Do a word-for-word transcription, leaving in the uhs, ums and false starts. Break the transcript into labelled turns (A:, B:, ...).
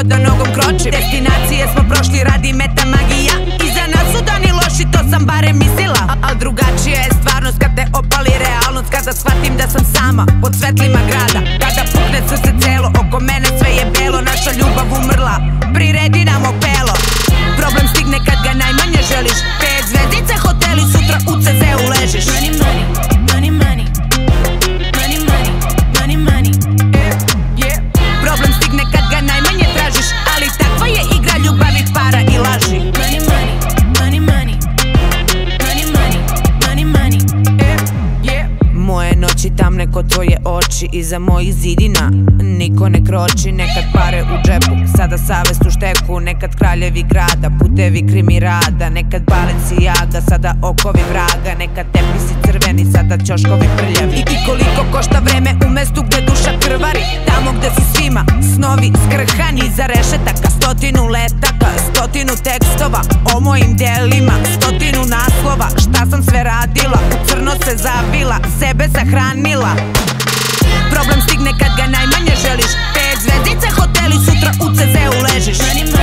A: da nogom kročim. Destinacije smo prošli, radi meta magija. Iza nas su dani loši, to sam barem mislila. Al drugačija je stvarnost kad te opali realnost. Kada shvatim da sam sama pod svetlima grada. Kada pukne srce celo, oko mene sve je belo. Naša ljubav umrla, priredi nam opelo. Problem stigne kad ga najmanje želiš. Pet zvezdice hoteli, sutra u ce zeu ležiš.
B: Money, money, money, money. Money, money, money, money.
A: Yeah, yeah. Problem stigne kad ga najmanje tražiš. Ali takva je igra ljubavi, para i laži.
B: Money, money, money, money. Money, money, money, money.
A: Yeah, yeah. Moje noći tamne ko tvoje oči. Iza mojih zidina niko ne kroči. Nekad pare u džepu, sada savest u šteku. Nekad kraljevi grada, putevi krimi rada. Nekad Balenciaga, sada okovi vraga. Nekad tepisi crveni, sada ćoškovi prljavi. I koliko košta vreme u mestu gde duša krvari. Tamo gde su svima snovi skrhani. Iza rešetaka stotinu letaka, stotinu tekstova o mojim delima, stotinu naslova. Šta sam sve radila, u crno se zavila, sebe sahranila. Problem stigne kad ga najmanje želiš. Pet zvezdice hoteli, sutra u ce zeu ležiš.
B: Money, money.